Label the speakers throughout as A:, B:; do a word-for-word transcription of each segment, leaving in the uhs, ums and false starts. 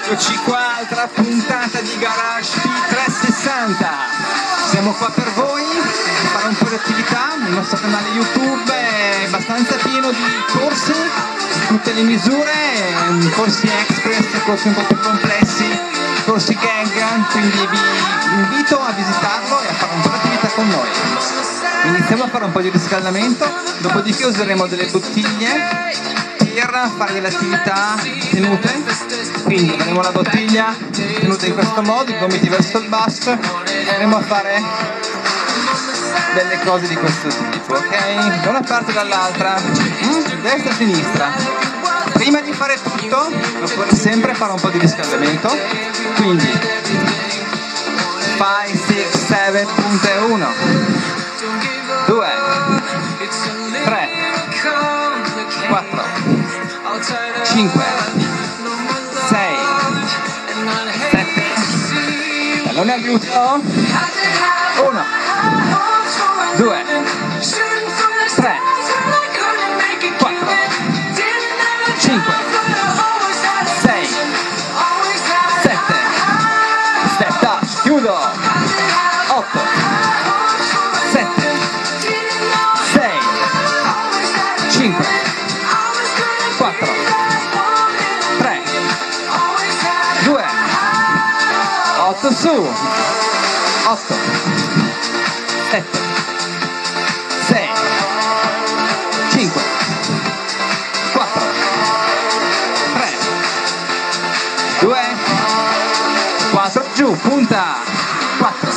A: Eccoci qua, altra puntata di Garage trecentosessanta. Siamo qua per voi, per fare un po' di attività. Il nostro canale YouTube è abbastanza pieno di corsi, tutte le misure, corsi express, corsi un po' più complessi, corsi gag, quindi vi invito a visitarlo e a fare un po' di attività con noi. Iniziamo a fare un po' di riscaldamento, dopodiché useremo delle bottiglie per fare delle attività tenute, quindi avremo la bottiglia tenuta in questo modo, i gomiti verso il basso, e andremo a fare delle cose di questo tipo, ok? Da una parte e dall'altra, mm? destra e sinistra. Prima di fare tutto occorre sempre fare un po' di riscaldamento, quindi cinque, sei, sette punto uno, due, tre, quattro, cinque, sei, sette, tallone al gluteo, uno, due, tre, quattro, cinque, sei, sette, step touch, chiudo, otto, sette, sei, cinque, quattro, tre, due, otto su, otto, sette, sei, cinque, quattro, tre, due, quattro, giù, punta, quattro,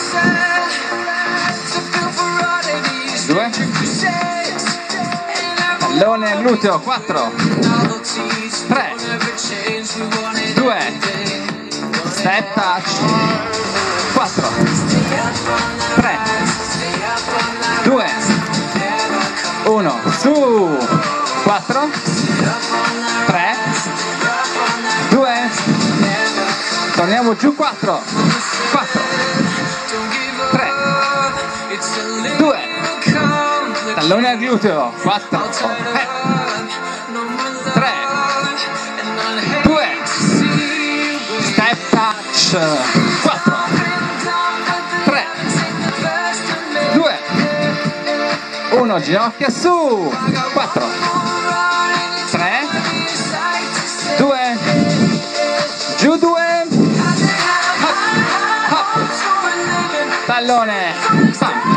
A: due, tallone al gluteo, quattro, tre, due, step touch, quattro, tre, due, uno, su, quattro, tre, due, torniamo giù, quattro, quattro, tre, due, tallone al gluteo, quattro, tre, due, step touch, quattro, tre, due, uno, ginocchia su, quattro, tre, due, giù, due, hop, hop, tallone, pam,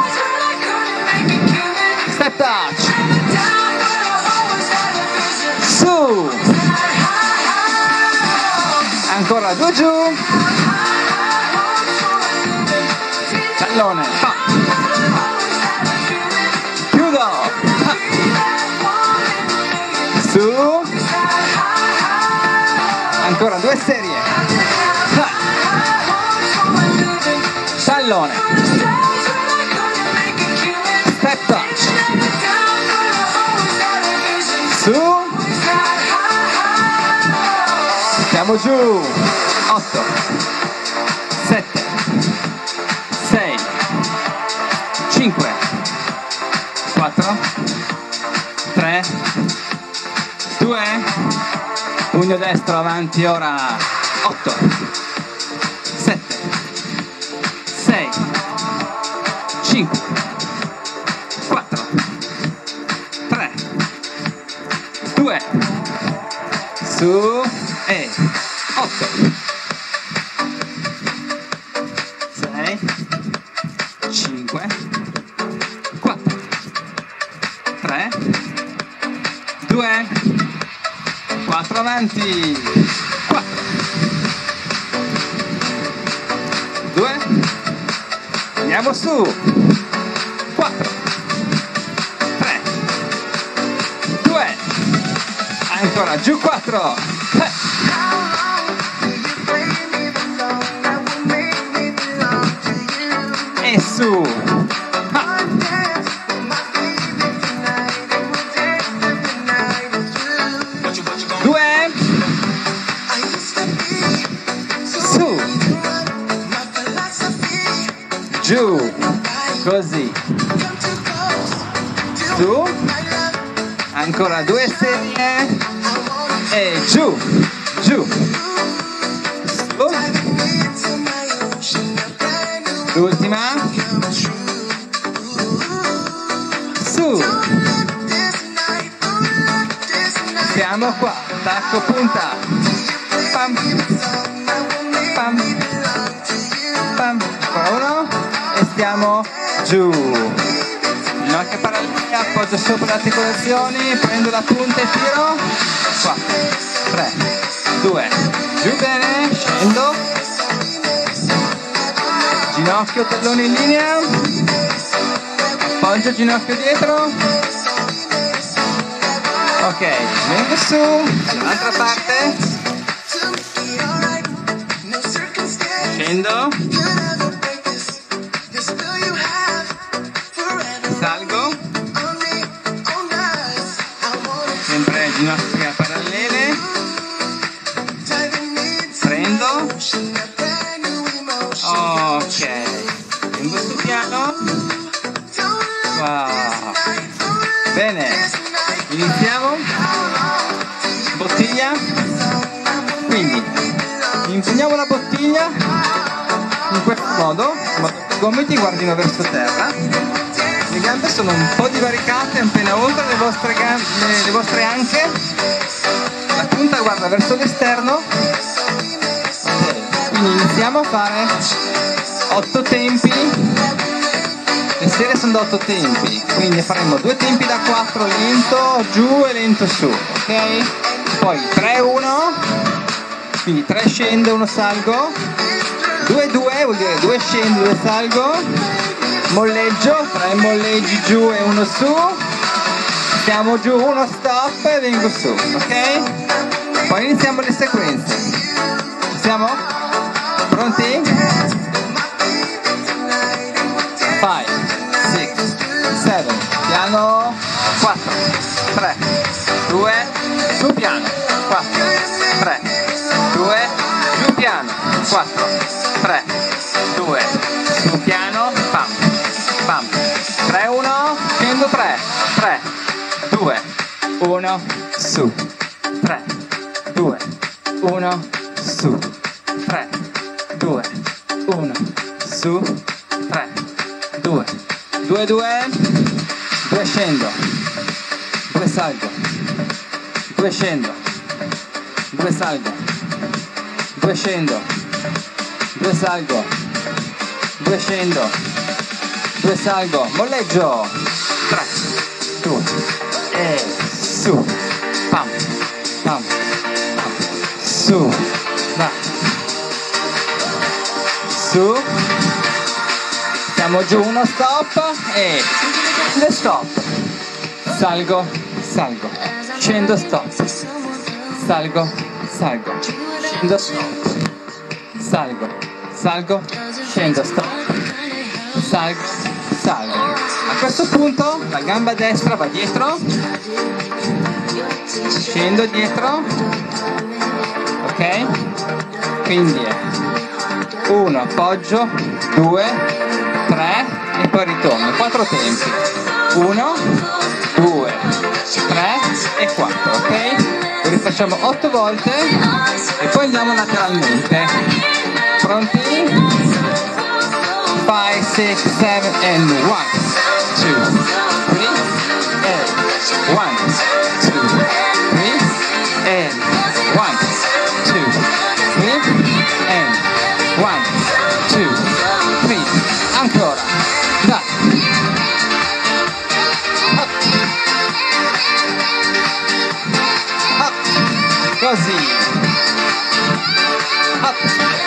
A: step touch, su, ancora due, giù, tallone, pam, chiudo, pam, su, ancora due serie, tallone, step touch, su, siamo giù, otto, sette, sei, cinque, quattro, tre, due, pugno destro avanti ora, otto, sette, sei, cinque, quattro, tre, due, su e otto, sei, cinque, quattro, tre, due, quattro avanti, quattro, due, andiamo su, quattro, tre, due, ancora giù, quattro, e su, due, su, giù, così, su, ancora due serie e giù, giù, l'ultima, su, siamo qua, tacco punta, pam, pam, pam, ancora uno, e stiamo giù, ginocchia parallele, appoggio sopra le articolazioni, prendo la punta e tiro, quattro, tre, due, giù bene, scendo, ginocchio, tallone in linea, appoggio ginocchio dietro, ok, vengo su, dall'altra parte, scendo, salgo, sempre ginocchia parallele, prendo, ok, vengo su piano, wow, bene, iniziamo, bottiglia, quindi impugniamo la bottiglia in questo modo, in modo che i gomiti guardino verso terra, le gambe sono un po' divaricate appena oltre le vostre, gambe, le, le vostre anche, la punta guarda verso l'esterno, okay. Quindi iniziamo a fare otto tempi, le serie sono da otto tempi, quindi faremo due tempi da quattro, lento giù e lento su, ok? Poi tre uno, quindi tre scendo, uno salgo, due due vuol dire due scendo, due salgo, molleggio, tre molleggi giù e uno su, stiamo giù, uno stop e vengo su, ok? Poi iniziamo le sequenze, ci siamo? Pronti? cinque, sei, sette, piano, quattro, tre, due, su piano, quattro, tre, due, giù piano, quattro, tre, due, su piano, pam, pam, tre, uno, scendo tre, tre, due, uno, su, tre, due, uno, su, tre, due, uno, su, tre, due, due, due, due scendo, due salgo, due scendo, due salgo, due scendo, due salgo, due scendo, due salgo, molleggio, tre, due, e su, pam, pam, pam, su, va, su, siamo giù, uno stop e scendo, stop, salgo, salgo, scendo, stop, salgo, salgo, scendo, stop, salgo, salgo, scendo, stop, salgo, salgo. A questo punto la gamba destra va dietro, scendo dietro, ok? Quindi è uno, appoggio, due, tre e poi ritorno, quattro tempi, uno, due, tre e quattro, ok? Lo rifacciamo otto volte e poi andiamo lateralmente, pronti? cinque, sei, sette and one, two, three, and one, two, three, and one, two, three, and one, two, three, ancora, dai, up, up, così, up,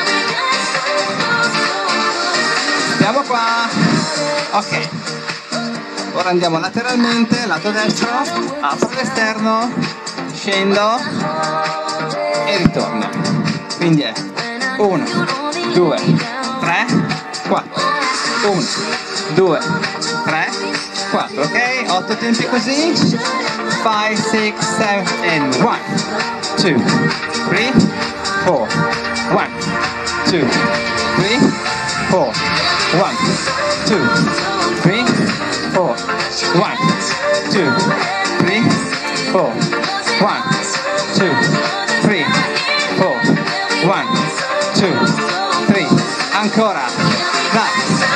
A: siamo qua, ok, ora andiamo lateralmente, lato destro, apro l'esterno, scendo e ritorno, quindi è uno, due, tre, quattro, uno, due, tre, quattro, ok? otto tempi così, cinque, sei, sette and one, two, three, four, one, two, three, four, one, two, three, four, one, two, three, four, one, two, three, four, one, two, three, ancora, dai,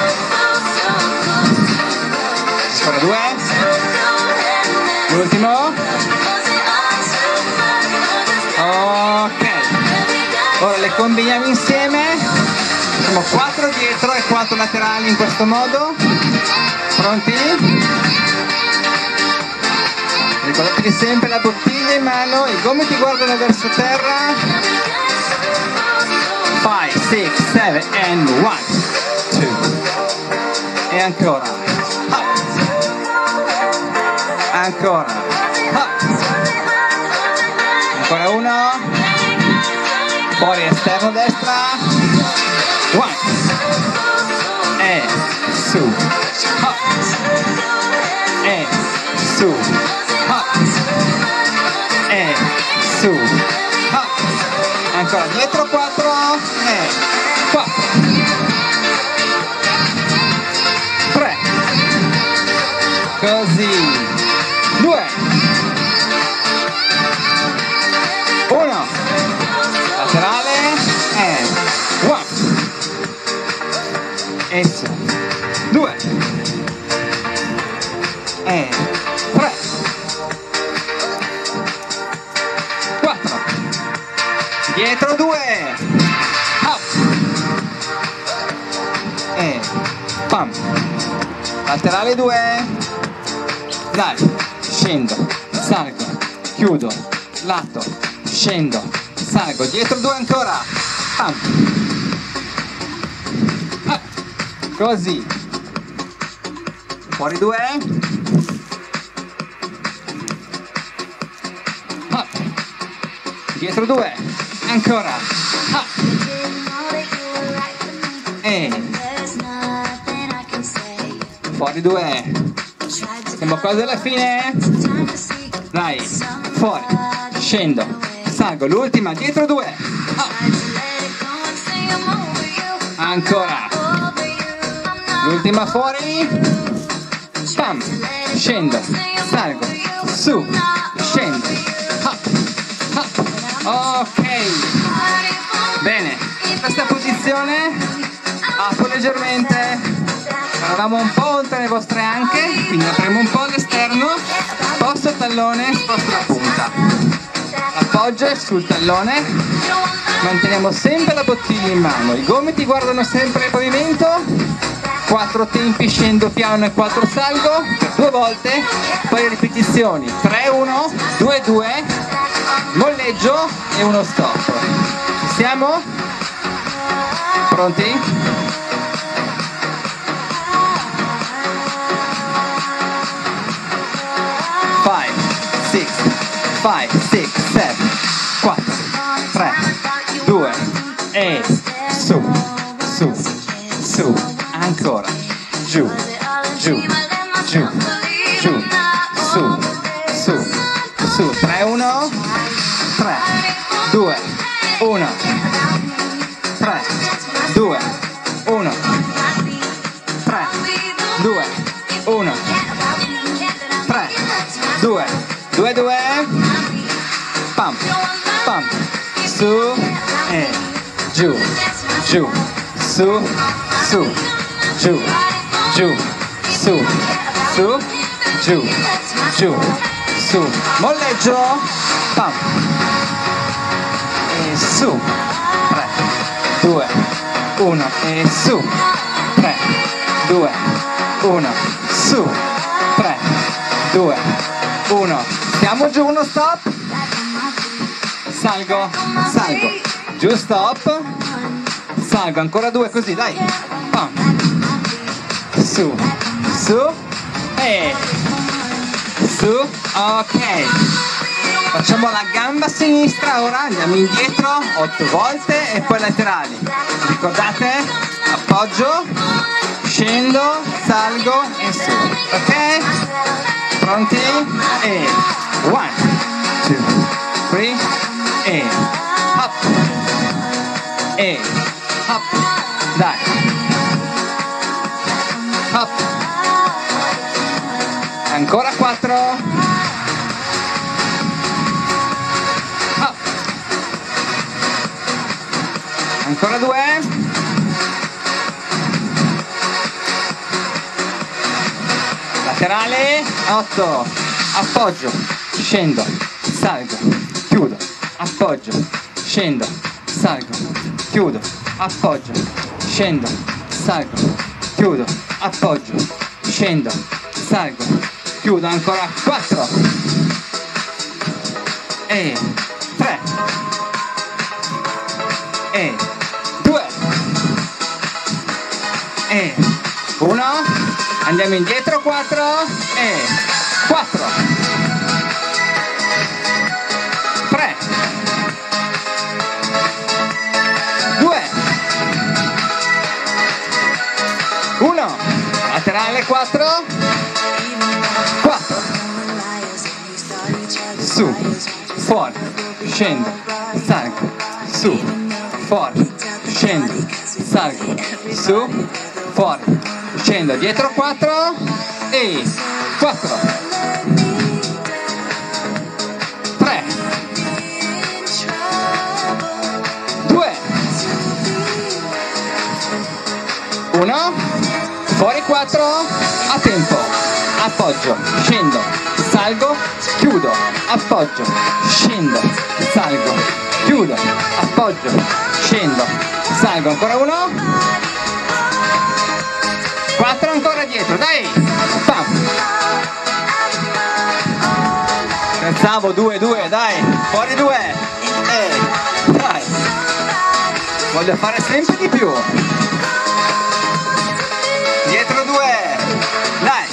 A: le combiniamo insieme, facciamo quattro dietro e quattro laterali in questo modo. Pronti? Ricordatevi sempre la bottiglia in mano, i gomiti guardano verso terra. five, six, seven and one, two. E ancora. Up. Ancora. Up. Ancora uno. Fuori esterno destra. One. E su. Up. E su. Up. E su. Up. Ancora dietro quattro. E quattro. tre. Così. due. uno. Laterale. E one. E su. due. E tre. quattro. Dietro due. Up. E pam. Laterale due. Dai. Scendo. Salgo. Chiudo. Lato. Scendo. Salgo. Dietro due ancora. Pam. Ah. Così. Fuori due. Ah. Dietro due. Ancora. Ah. E fuori due. Siamo quasi alla fine. Dai. Fuori. Scendo. Salgo. L'ultima. Dietro due. Ah. Ancora. L'ultima fuori. Pam. Scendo. Salgo. Su. Scendo. Up. Up. Ok. Bene. In questa posizione apro leggermente. Eravamo un po' oltre le vostre anche, quindi apriamo un po' all'esterno. Sposto il tallone, sposto la punta. Appoggio sul tallone. Manteniamo sempre la bottiglia in mano. I gomiti guardano sempre il pavimento. quattro tempi, scendo piano e quattro salgo. Per due volte. Poi ripetizioni. tre, uno, due, due. Molleggio e uno stop. Ci siamo? Pronti? five, six, five, six, seven, quattro, tre, due, e su, su, su, ancora, giù, giù, giù, giù, su, su, su, tre, uno, tre, due, uno, tre, due, uno, tre, due, uno, tre, due, due, due, pam, pam, su, e giù, giù, su, su, giù, giù, su, su, giù, giù, su, molleggio, pam, e su, tre, due, uno, e su, tre, due, uno, su, tre, due, uno, stiamo giù, uno stop, salgo, salgo, giù stop, salgo, ancora due così, dai, pam, su, su, e su, ok, facciamo la gamba sinistra, ora andiamo indietro otto volte e poi laterali, ricordate, appoggio, scendo, salgo e su, ok? Pronti? E one, two, three, e up, e up, dai, up, ancora quattro, up, ancora due, laterale, otto, appoggio, scendo, salgo, chiudo, appoggio, scendo, salgo, chiudo, appoggio, scendo, salgo, chiudo, appoggio, scendo, salgo, chiudo, ancora quattro e tre e due e uno, andiamo indietro, quattro e quattro, tre, due, uno, laterale, quattro, quattro, su, fuori, scendo, salgo, su, fuori, scendo, salgo, su, fuori, scendo, dietro, quattro e quattro, tre, due, uno, fuori, quattro, a tempo, appoggio, scendo, salgo, chiudo, appoggio, scendo, salgo, chiudo, appoggio, scendo, salgo, ancora uno, quattro, ancora dietro, dai, pam, pensavo, due, due, dai, fuori due, e dai, voglio fare sempre di più, dietro due, dai,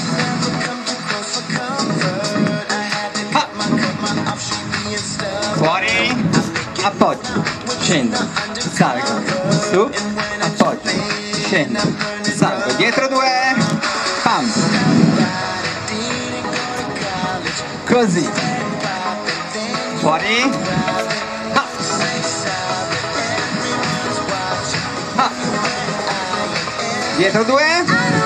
A: ah. Fuori, appoggio, scendo, salgo, su, appoggio, scendo, salgo, dietro due, pam, così, fuori, ah. Ah. Dietro due,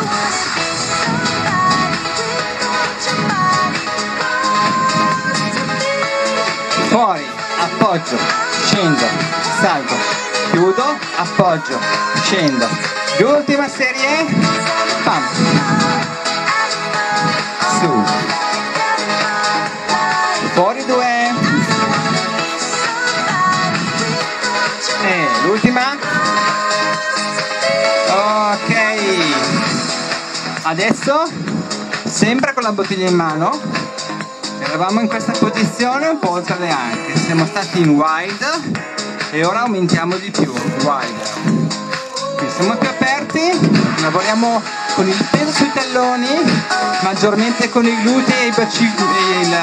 A: fuori, appoggio, scendo, salgo, chiudo, appoggio, scendo, l'ultima serie, pam, su, fuori due, e l'ultima, ok, adesso sempre con la bottiglia in mano, eravamo in questa posizione un po' oltre le anche, siamo stati in wide e ora aumentiamo di più, wide. Siamo più aperti, lavoriamo con il peso sui talloni, maggiormente con i glutei e i bacilli e il,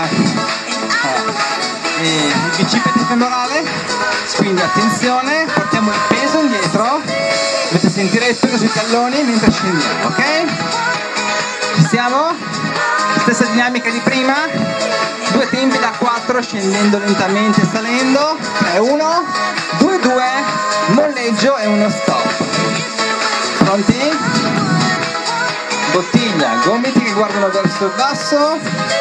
A: eh, e il bicipite femorale, quindi attenzione, portiamo il peso indietro, dovete sentire il peso sui talloni mentre scendiamo, ok? Ci siamo? Stessa dinamica di prima, due tempi da quattro scendendo lentamente e salendo, tre, uno, due, due, molleggio e uno stop. Pronti? Bottiglia, gomiti che guardano verso il basso.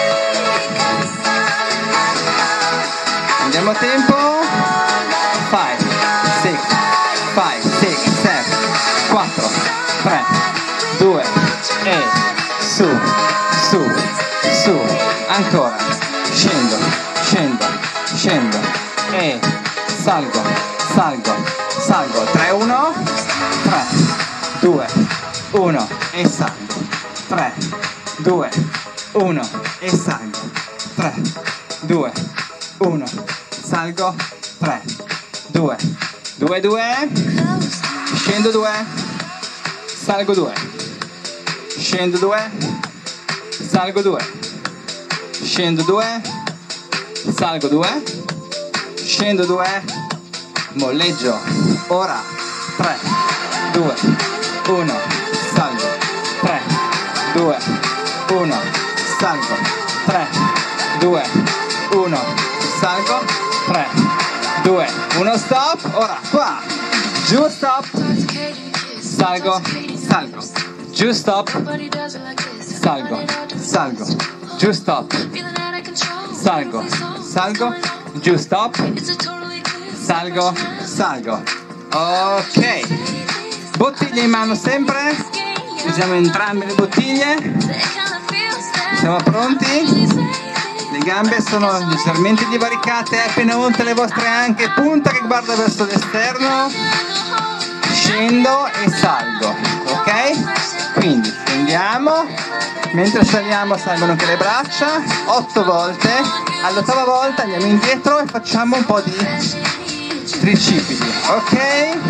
A: Andiamo a tempo. cinque, sei, cinque, sei, sette, quattro, tre, due e su, su, su. Ancora. Scendo, scendo, scendo e salgo, salgo, salgo. tre, uno, tre, due, uno e salgo, tre, due, uno e salgo, tre, due, uno, salgo, tre, due, due, due, scendo due, salgo due, scendo due, salgo due, scendo due, salgo due, scendo due, molleggio, ora, tre, due, uno, salgo, tre, due, uno, salgo, tre, due, uno, salgo, tre, due, uno, stop, ora qua, giù, stop, salgo, salgo, giù, stop, salgo, salgo, giù, stop, salgo, salgo, giù, stop, salgo, salgo, ok. Bottiglie in mano sempre, usiamo entrambe le bottiglie, siamo pronti? le gambe sono leggermente divaricate, appena unte le vostre anche, punta che guarda verso l'esterno, scendo e salgo, ok? Quindi scendiamo, mentre saliamo salgono anche le braccia, otto volte, all'ottava volta andiamo indietro e facciamo un po' di tricipiti, ok?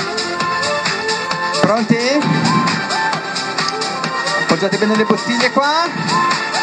A: Pronti? Appoggiate bene le bottiglie qua.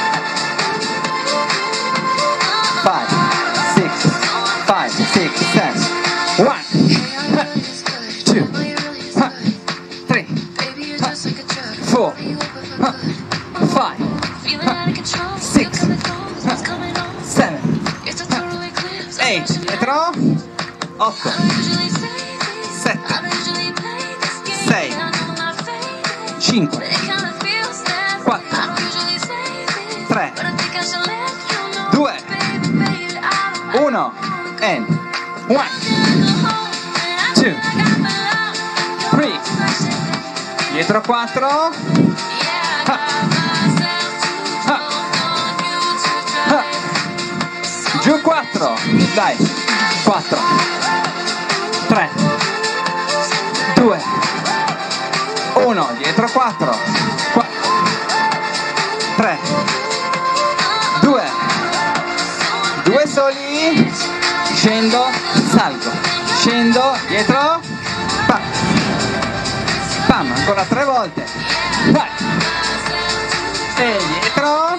A: five, six, five, six, seven, one, two, three, four, five, six, seven, eight, dietro, otto, sette, sei, cinque, quattro, tre, due, uno, and one, two, three, dietro quattro, ha, ha, ha, giù quattro, dai, quattro, tre, due, uno, dietro quattro, quattro, tre, due, due soli, scendo, salgo, scendo, dietro, pam, pam, ancora tre volte, vai, e dietro,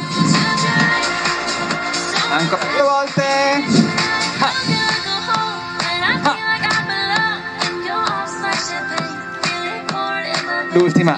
A: ancora due volte, ha, ha, l'ultima,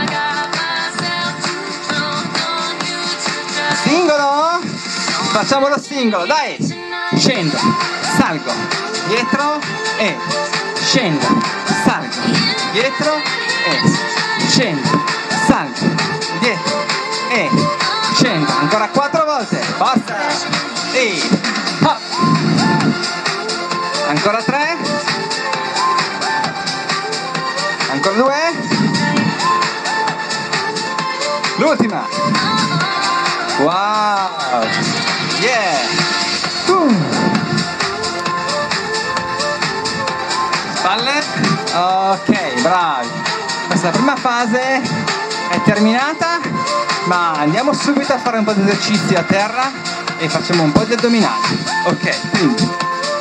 A: singolo, facciamo lo singolo, dai, scendo, salgo, dietro e scendo, salgo, dietro e scendo, salgo, dietro e scendo, ancora quattro volte, forza, e hop, ancora tre, ancora due, l'ultima, wow, yeah, uh. Spalle, ok, bravi, questa prima fase è terminata, ma andiamo subito a fare un po' di esercizi a terra e facciamo un po' di addominali, ok, quindi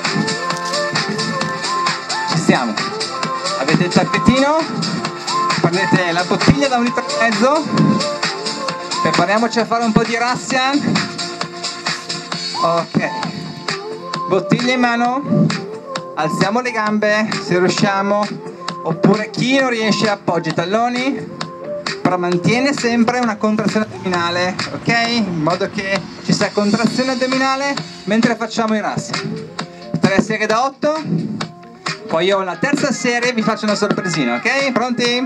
A: ci siamo, avete il tappetino, prendete la bottiglia da un litro e mezzo, prepariamoci a fare un po' di Russian, ok, bottiglia in mano, alziamo le gambe se riusciamo, oppure chi non riesce appoggia i talloni, però mantiene sempre una contrazione addominale, ok? In modo che ci sia contrazione addominale mentre facciamo i Russian. Tre serie da otto, poi io la terza serie vi faccio una sorpresina, ok? Pronti?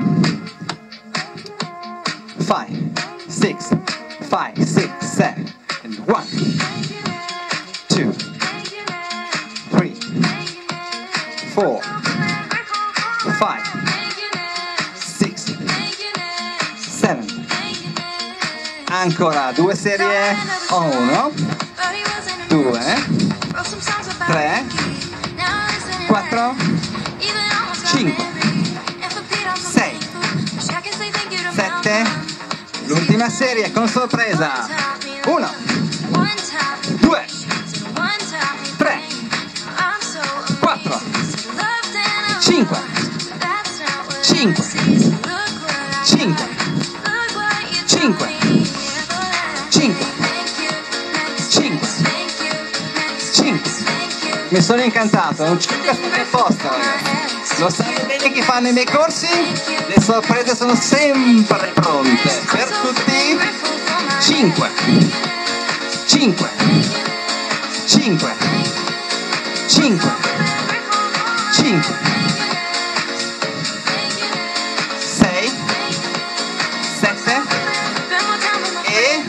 A: five, six, five, six, seven, and one, two, three, four, five, six, seven, ancora due serie, uno, due, tre, quattro, cinque, sei, sette, l'ultima serie con sorpresa, uno, due, tre, quattro, cinque, cinque, cinque, cinque, cinque, cinque, cinque. Mi sono incantato, non c'è più stare apposta, ragazzi. Lo sapete bene che fanno i miei corsi? Le sorprese sono sempre pronte per tutti. cinque, cinque, cinque, cinque, cinque, sei, sette e,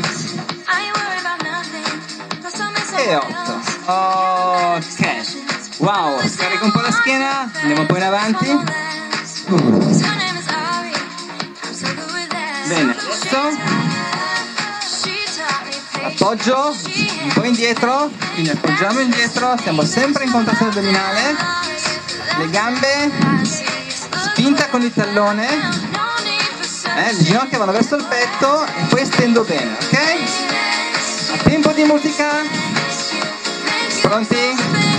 A: e otto. Ok, wow, scarico un po' la schiena, andiamo un po' in avanti. Uh. Bene, adesso appoggio un po' indietro, quindi appoggiamo indietro, siamo sempre in contrazione addominale, le gambe spinta con il tallone, eh, le ginocchia vanno verso il petto e poi stendo bene, ok? A tempo di musica, pronti?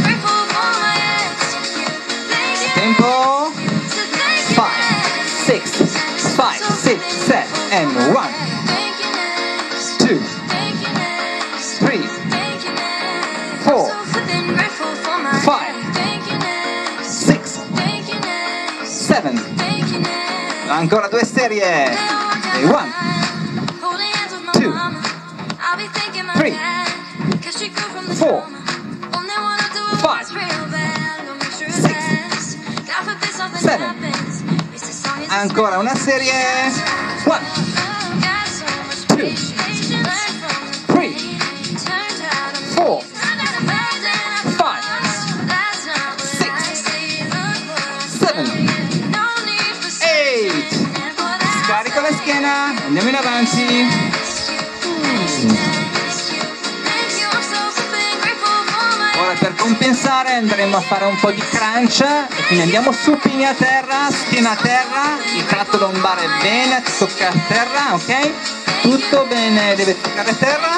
A: Tempo, five, six, five, six, seven, and one, two, three, four, five, six, seven, ancora due serie, e one, two, three, four, five, six, seven, ancora una serie, one, two, three, four, five, six, seven, eight, scarico la schiena, andiamo in avanti. Ora per compensare andremo a fare un po' di crunch e quindi andiamo supini a terra, schiena a terra, il tratto lombare bene, tocca a terra, ok? Tutto bene, deve toccare terra.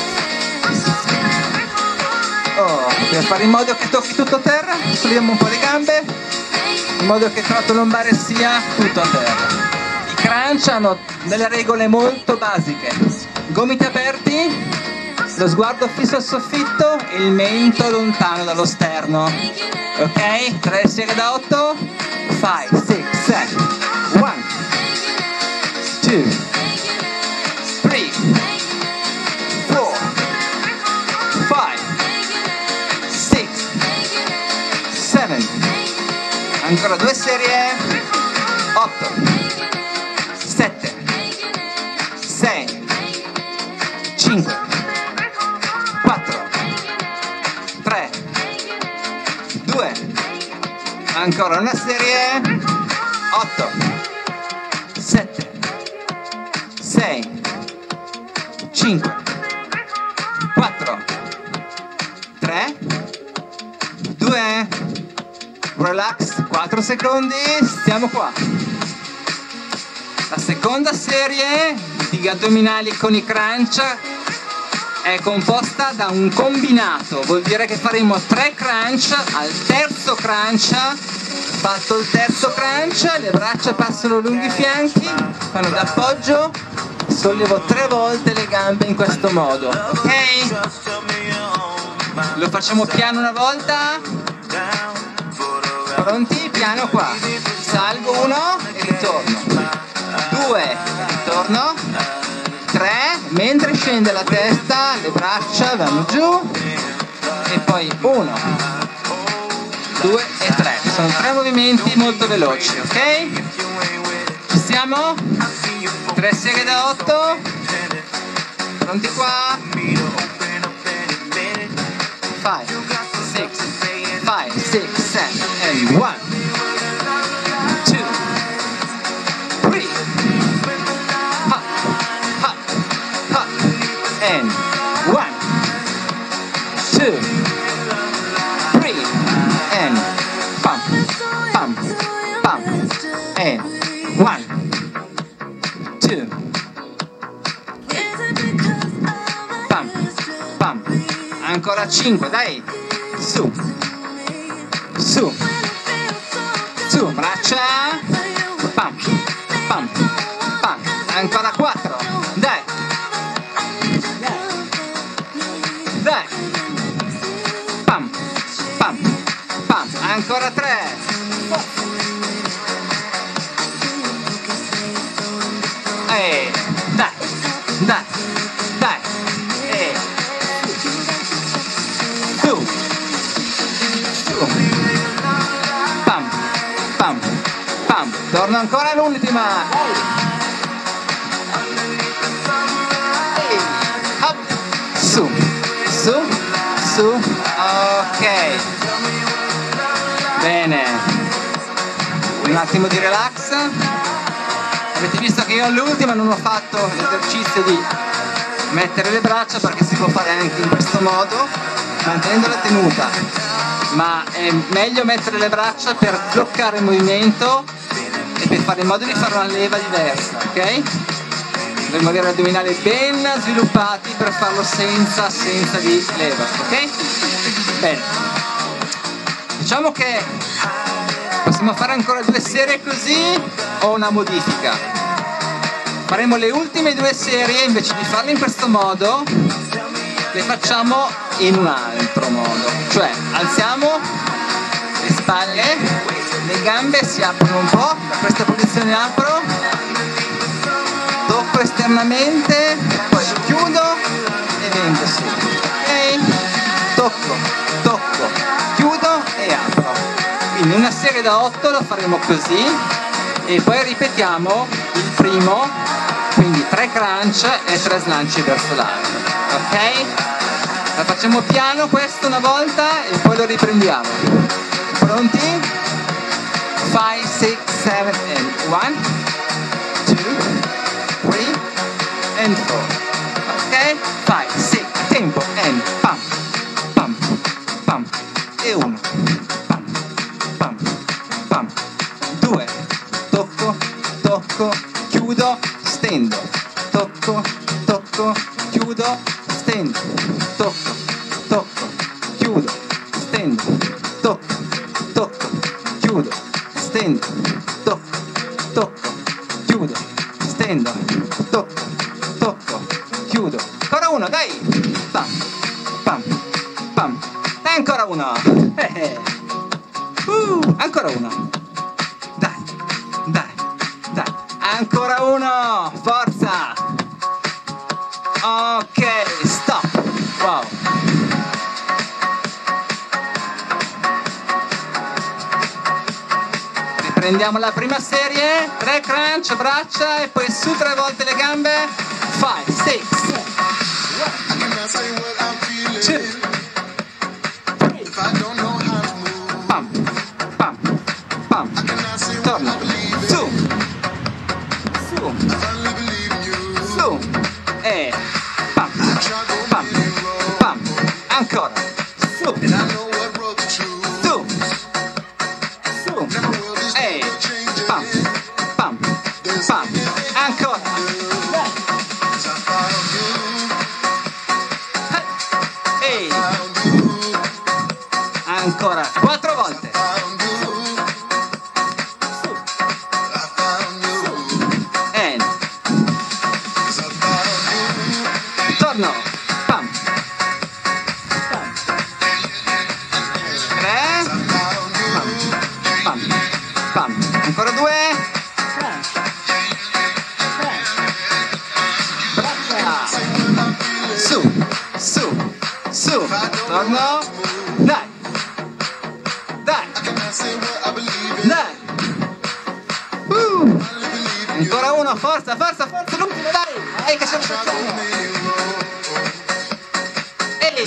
A: Oh, per fare in modo che tocchi tutto a terra, solleviamo un po' le gambe, in modo che il tratto lombare sia tutto a terra. I crunch hanno delle regole molto basiche. Gomiti aperti, lo sguardo fisso al soffitto e il mento lontano dallo sterno. Ok? tre serie da otto. five, six, seven. one, two, three, four, five, six, seven. Ancora due serie. otto, sette, sei, cinque, tre, due, ancora una serie, otto, sette, sei, cinque, quattro, tre, due, relax, quattro secondi, stiamo qua. La seconda serie di addominali con i crunch è composta da un combinato, vuol dire che faremo tre crunch. Al terzo crunch, fatto il terzo crunch, le braccia passano lungo i fianchi, fanno d'appoggio, sollevo tre volte le gambe in questo modo, ok? Lo facciamo piano una volta, pronti? Piano qua, salgo uno e ritorno, due e ritorno, tre, mentre scende la testa, le braccia vanno giù, e poi uno, due e tre. Sono tre movimenti molto veloci, ok? Ci siamo? tre serie da otto, pronti qua? five, six, five, six, seven, and one, two, three, hop, hop, hop, and one, two, three, and pump, pump, pump, and one, two, pump, pump, ancora cinque, dai, su, su, su, braccia, pump, pump, pump, ancora quattro, dai, dai, pump, pump, pump, ancora tre, e dai, dai, dai, e su, su, pump, pump, pump, torno ancora l'ultima, ehi, up, su, su, su, ok, bene, un attimo di relax. Avete visto che io all'ultima non ho fatto l'esercizio di mettere le braccia, perché si può fare anche in questo modo mantenendo la tenuta, ma è meglio mettere le braccia per bloccare il movimento e per fare in modo di fare una leva diversa, ok? Dovremmo avere gli addominali ben sviluppati per farlo senza senza di leva, ok? Bene, diciamo che possiamo fare ancora due serie così o una modifica. Faremo le ultime due serie, invece di farle in questo modo le facciamo in un altro modo, cioè alziamo le spalle, le gambe si aprono un po', da questa posizione apro, tocco esternamente, poi chiudo e vengo su, ok? Tocco, tocco, chiudo e apro. Quindi una serie da otto la faremo così e poi ripetiamo il primo, quindi tre crunch e tre slanci verso l'alto, ok? La facciamo piano questo una volta e poi lo riprendiamo. Pronti? five, six, seven and one, two, three and four. Ok? five, six, tempo and pam, pam, pam e uno. Pam, pam, pam. due. Tocco, tocco, chiudo, stendo. Tocco, tocco, chiudo, stendo. Tocco, tocco, chiudo, stendo. Tocco, tocco, chiudo, stendo. Tocco, tocco, chiudo, stendo. Tocco, tocco, chiudo. Ancora uno, dai! Pam, pam, pam. E ancora uno. Eh, eh. Uh, ancora uno. Dai, dai, dai. Ancora uno. Forza. Ok, stop. Wow. Riprendiamo la prima serie. Tre crunch, braccia e poi su tre volte le gambe. five, six, two, pam, pam, pam. Torna. Su. Su. Su. E pam, pam, pam. Ancora. Su. Su. Su. E pam, pam, pam. Ancora. E ancora. Quattro volte. And torno. Pam. Pam. Tre. Pam. Pam. Pam. Ancora due. Braccia. Su. Su. Su. Torno. Dai. Dai. Dai. Uh. Ancora uno. Forza, forza, forza. L'ultimo, dai. Dai che ce la facciamo. Ehi.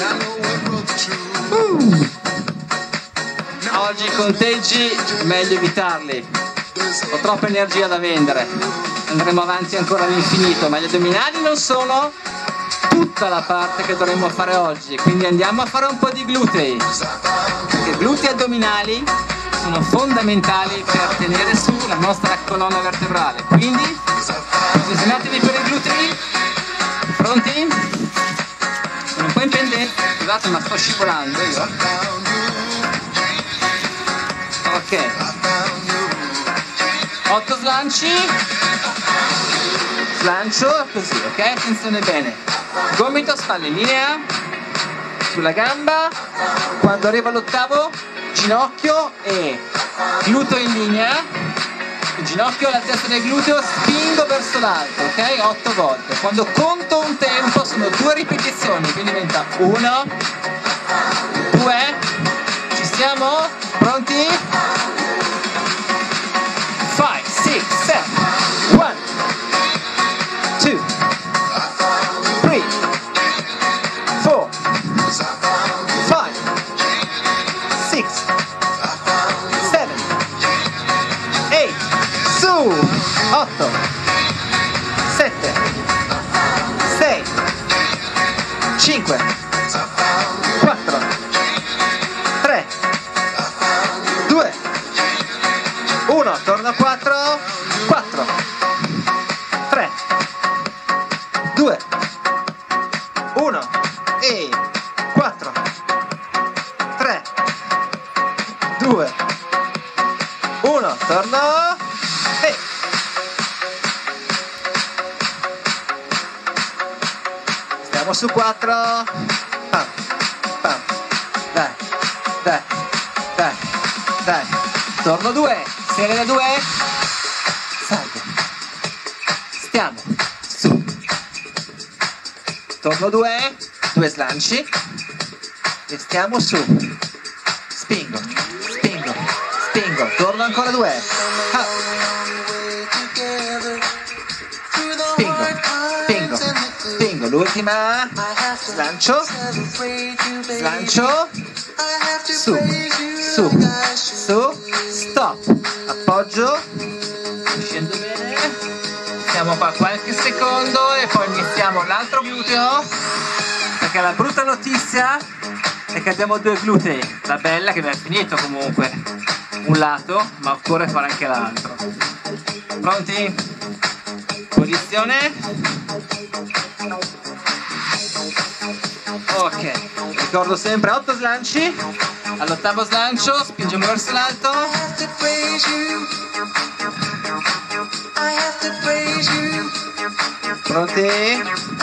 A: Uh. Oggi i conteggi è meglio evitarli, ho troppa energia da vendere, andremo avanti ancora all'infinito, ma gli addominali non sono tutta la parte che dovremmo fare oggi, quindi andiamo a fare un po' di glutei, perché glutei e addominali sono fondamentali per tenere su la nostra colonna vertebrale, quindi posizionatevi per i glutei, pronti? Sono un po' in pendenza, scusate ma sto scivolando io. Ok, otto slanci, slancio così, ok? Attenzione bene, gomito, spalle in linea, sulla gamba, quando arriva all'ottavo, ginocchio e gluteo in linea, il ginocchio all'altezza del gluteo, spingo verso l'alto, ok? otto volte, quando conto un tempo sono due ripetizioni, quindi diventa uno, due, ci siamo? Pronti? five, six, seven, one, two, three, four, five, six, seven, eight, su, otto, sette, sei, cinque, quattro, tre, due, uno, torno a quattro, quattro, tre, due, uno e quattro, tre, due, uno, torno e stiamo su quattro, pam, pam, dai, dai, dai, dai, torno due, serie da due, salgo, stiamo su, torno due, due slanci e stiamo su, spingo, spingo, spingo, torno ancora due, ah. spingo, spingo, spingo, l'ultima, slancio, slancio, su, su, su, stop, appoggio, scendo bene, stiamo qua qualche secondo e poi iniziamo l'altro gluteo, perché la brutta notizia è che abbiamo due glutei, la bella che abbiamo finito comunque un lato, ma occorre fare anche l'altro. Pronti? Posizione. Ok, ricordo sempre otto slanci, all'ottavo slancio spingiamo verso l'alto, pronti?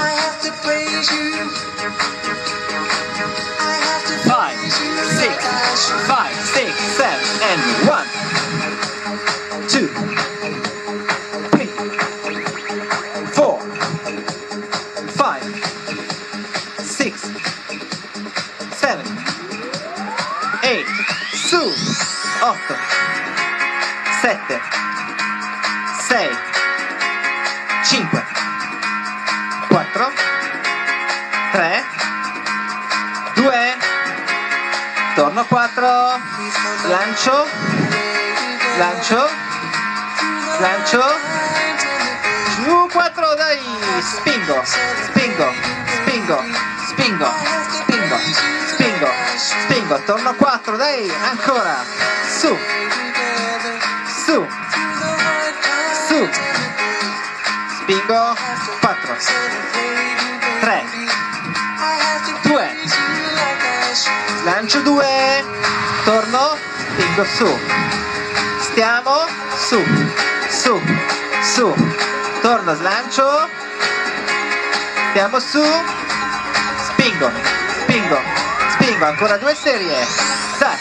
A: five, six, five, six, seven, and one, two, three, four, five, six, seven, eight, su, otto, sette, sei, cinque, quattro, tre, due, torno quattro, slancio, slancio, slancio, giù quattro, dai, spingo, spingo, spingo, spingo, spingo, spingo, spingo, torno quattro, dai, ancora, su, su, su, spingo, quattro, tre, due, slancio due, torno, spingo su, stiamo su, su, su, torno, slancio, stiamo su, spingo, spingo, spingo, ancora due serie, dai,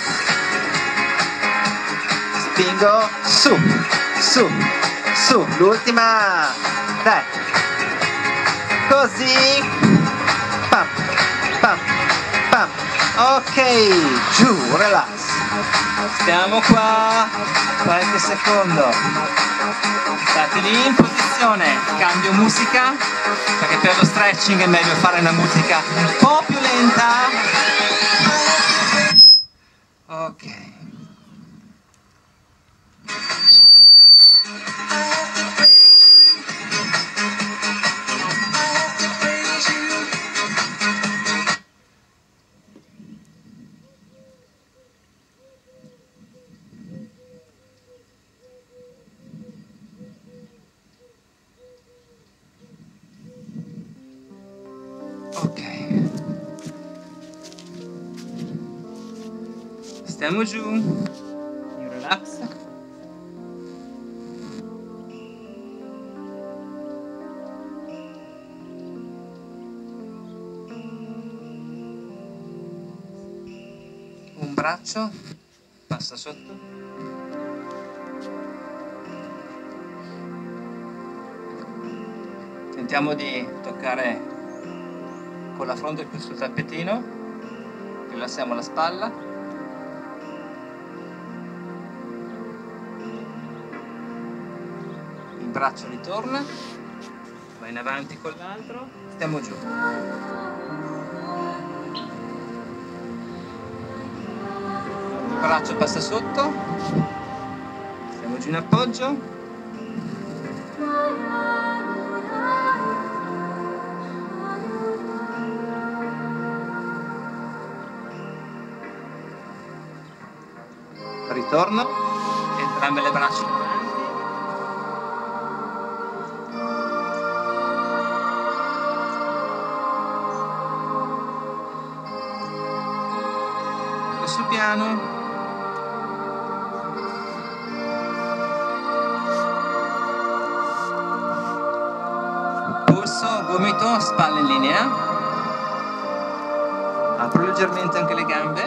A: spingo, su, su, su, l'ultima, dai, così, pam, pam, pam, ok, giù, relax, stiamo qua, qualche secondo, state lì in posizione, cambio musica, perché per lo stretching è meglio fare una musica un po' più lenta, ok. Ok, stiamo giù, in relax, un braccio passa sotto, tentiamo di toccare con la fronte qui sul tappetino, rilassiamo la spalla, il braccio ritorna, va in avanti con l'altro, stiamo giù. Il braccio passa sotto, stiamo giù in appoggio, ritorno, entrambe le braccia avanti. Sul piano. Polso, gomito, spalle in linea. Apro leggermente anche le gambe.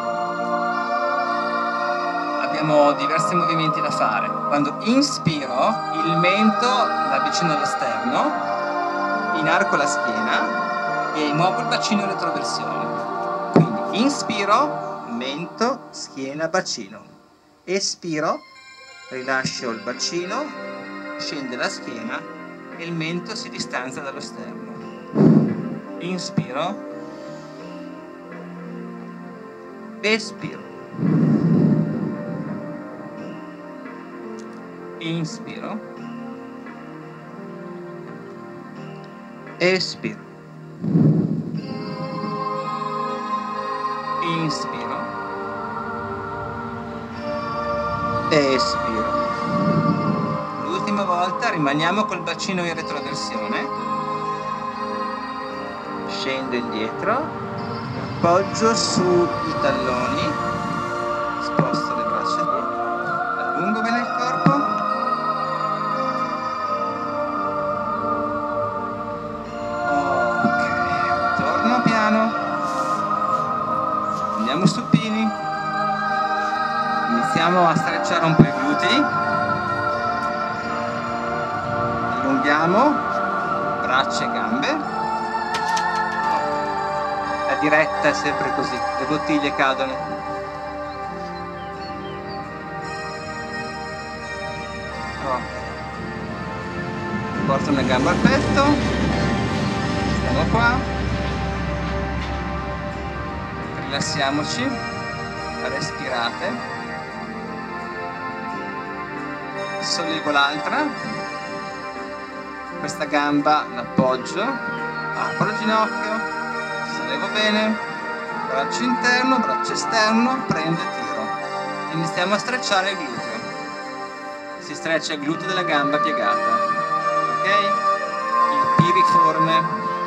A: Abbiamo diversi movimenti da fare. Quando inspiro, il mento va vicino allo sterno, inarco la schiena e muovo il bacino in retroversione. Quindi inspiro, mento, schiena, bacino. Espiro, rilascio il bacino, scende la schiena e il mento si distanzia dallo sterno. Inspiro, espiro, inspiro, espiro, inspiro, espiro. L'ultima volta rimaniamo col bacino in retroversione, scendo indietro, appoggio sui talloni, sposto le braccia dietro, allungo bene il corpo, ok, torno piano, andiamo supini, iniziamo a strecciare un po' i glutei, allunghiamo braccia e gambe. La diretta è sempre così, le bottiglie cadono. Oh. Porto una gamba al petto, stiamo qua, rilassiamoci, respirate, sollevo l'altra, questa gamba l'appoggio, apro il ginocchio, sollevo bene, braccio interno, braccio esterno, prendo e tiro. Iniziamo a strecciare il gluteo. Si streccia il gluteo della gamba piegata, ok? Il piriforme.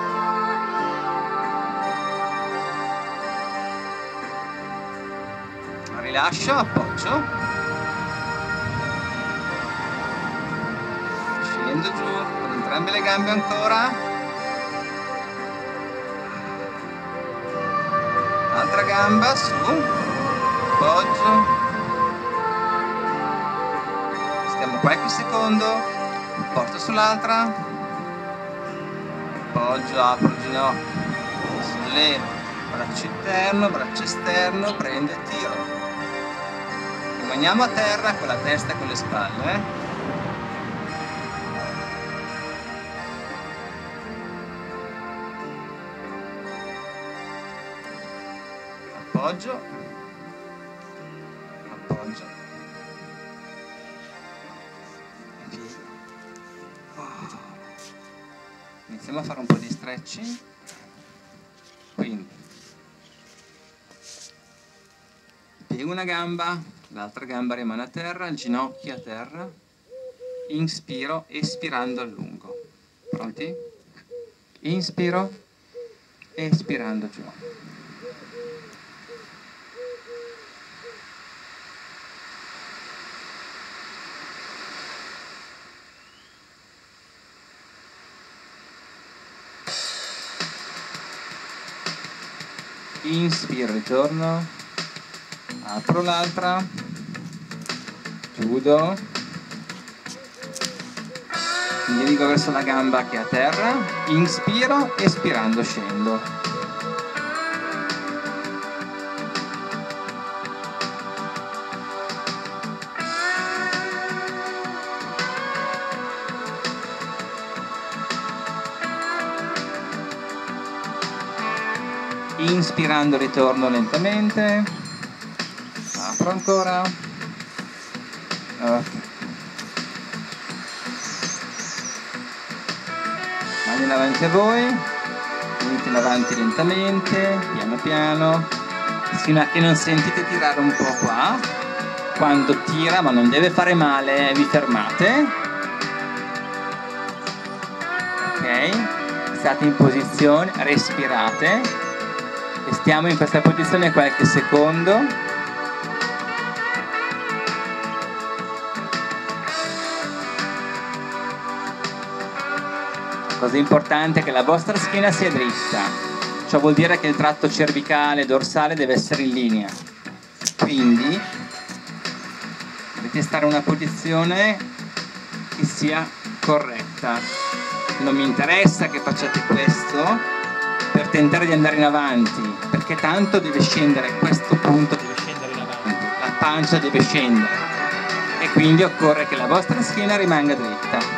A: Rilascio, appoggio. Scendo giù, con entrambe le gambe ancora. Altra gamba su, appoggio, stiamo qualche secondo, porto sull'altra, appoggio, apro il ginocchio, sollevo, braccio interno, braccio esterno, prendo e tiro. Rimaniamo a terra con la testa e con le spalle, eh? Appoggio, appoggio, oh. Iniziamo a fare un po' di stretching, quindi piego una gamba, l'altra gamba rimane a terra, il ginocchio a terra, inspiro, espirando allungo, pronti? Inspiro, espirando giù. Inspiro, ritorno, apro l'altra, chiudo, mi dirigo verso la gamba che è a terra, inspiro, espirando scendo. Inspirando ritorno lentamente, apro ancora, okay. Mani in avanti a voi, venite in avanti lentamente, piano piano, fino a che non sentite tirare un po' qua, Quando tira, ma non deve fare male, vi fermate. Ok, state in posizione, respirate e stiamo in questa posizione qualche secondo. La cosa importante è che la vostra schiena sia dritta, ciò vuol dire che il tratto cervicale e dorsale deve essere in linea, quindi dovete stare in una posizione che sia corretta. Non mi interessa che facciate questo per tentare di andare in avanti, perché tanto deve scendere, questo punto deve scendere in avanti, la pancia deve scendere e quindi occorre che la vostra schiena rimanga dritta.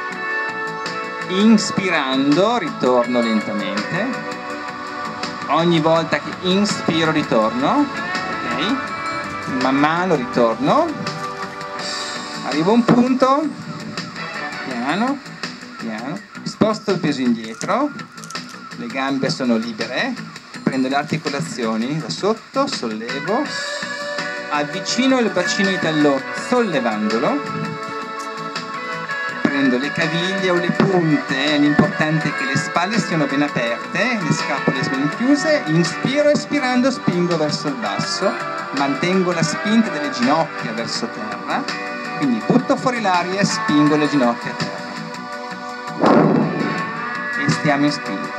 A: Inspirando ritorno lentamente, ogni volta che inspiro ritorno, ok? Man mano ritorno, arrivo a un punto, piano, piano, sposto il peso indietro, le gambe sono libere, prendo le articolazioni da sotto, sollevo, avvicino il bacino ai talloni sollevandolo, prendo le caviglie o le punte, l'importante è che le spalle siano ben aperte, le scapole ben chiuse, inspiro, espirando spingo verso il basso, mantengo la spinta delle ginocchia verso terra, quindi butto fuori l'aria e spingo le ginocchia a terra. E stiamo in spinta.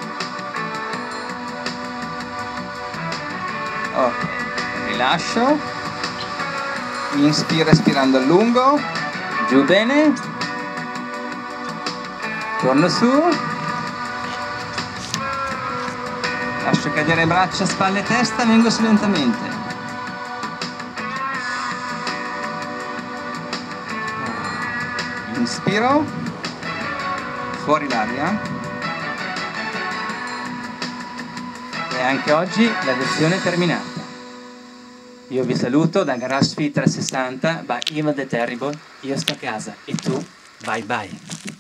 A: Ok, rilascio, inspiro espirando a lungo, giù bene. Torno su, lascio cadere braccia, spalle e testa, vengo su lentamente. Inspiro, fuori l'aria. E anche oggi la lezione è terminata. Io vi saluto da GarageFit trecentosessanta by Ivan The Terrible. Io sto a casa e tu bye bye.